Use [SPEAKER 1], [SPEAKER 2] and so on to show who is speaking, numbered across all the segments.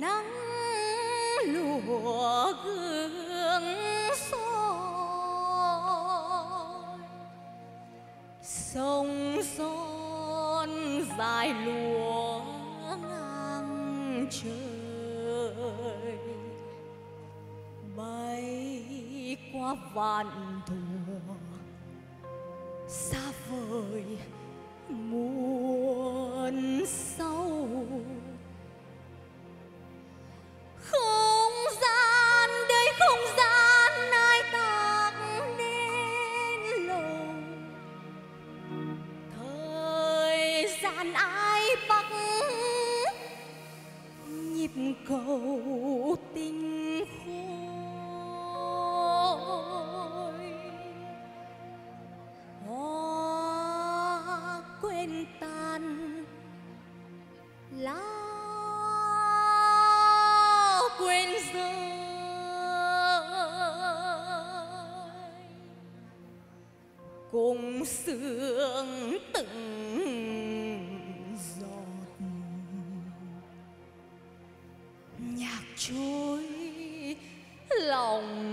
[SPEAKER 1] nắng lùa gương soi, sông son dài lúa ngang trời, bay qua vạn thuở xa vời muôn sâu. Không gian đây không gian ai tác nên lâu, thời gian ai bắt nhịp cầu tình khôi. Hoa quên tan lá quên rơi, cùng sương từng giọt nhạc trôi lòng.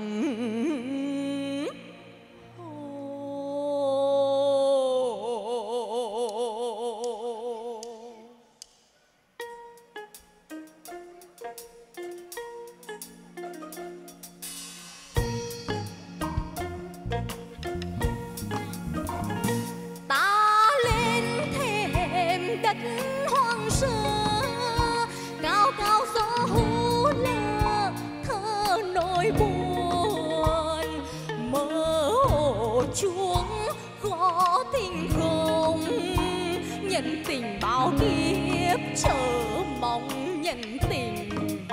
[SPEAKER 1] Hoang sơ cao cao gió hú lơ thơ nỗi buồn, mơ hồ chuông gõ tình không nhận tình bao kiếp chờ mong nhận tình.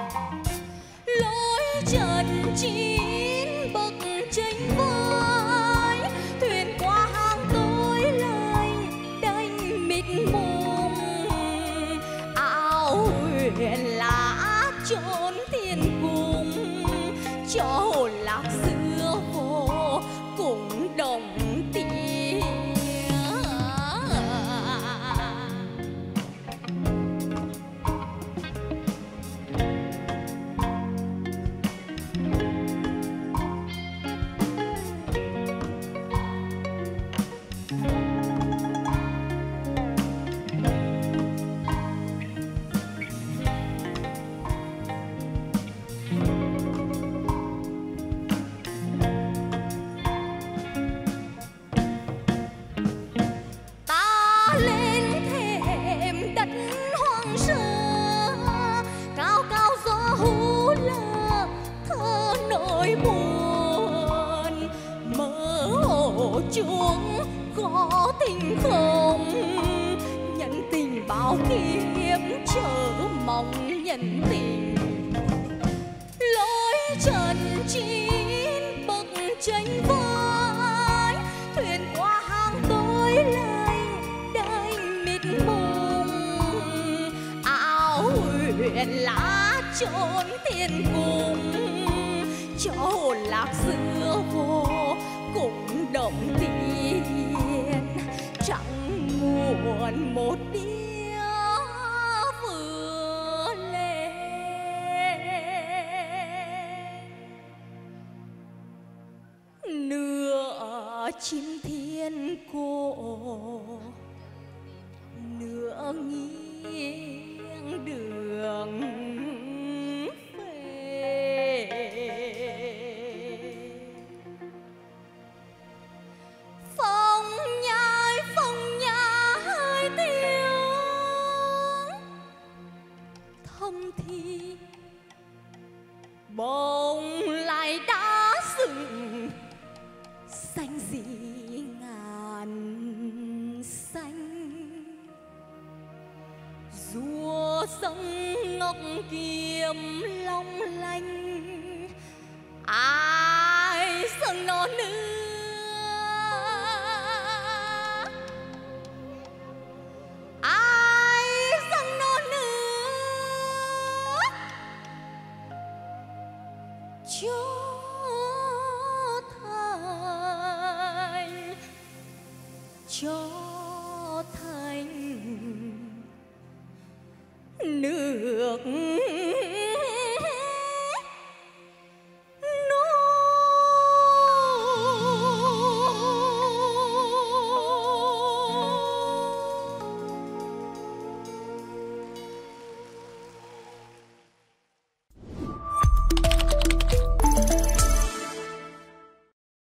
[SPEAKER 1] Lối trần chín bậc tranh vơi, thuyền qua hang tối lênh đênh mịt mù, huyền lá chốn thiên cung cho hồn lạc xưa vô cùng đồng tiếng. Buồn mơ hồ chuông gõ tình không nhận tình bao kiếp chờ mong nhận tình. Lối trần chín bậc tranh vơi, thuyền qua hang tối lênh đênh mịt mùng, áo huyền lá chốn thiên cung cho hồn lạc xưa vô cùng động thiên. Chẳng muộn một đĩa vừa lên, nửa chim thiên cổ nửa nghiêng đường thì bỗng lại đã dựng xanh gì ngàn xanh. Rùa sông ngọc kiếm long lanh, ai sừng non nữa cho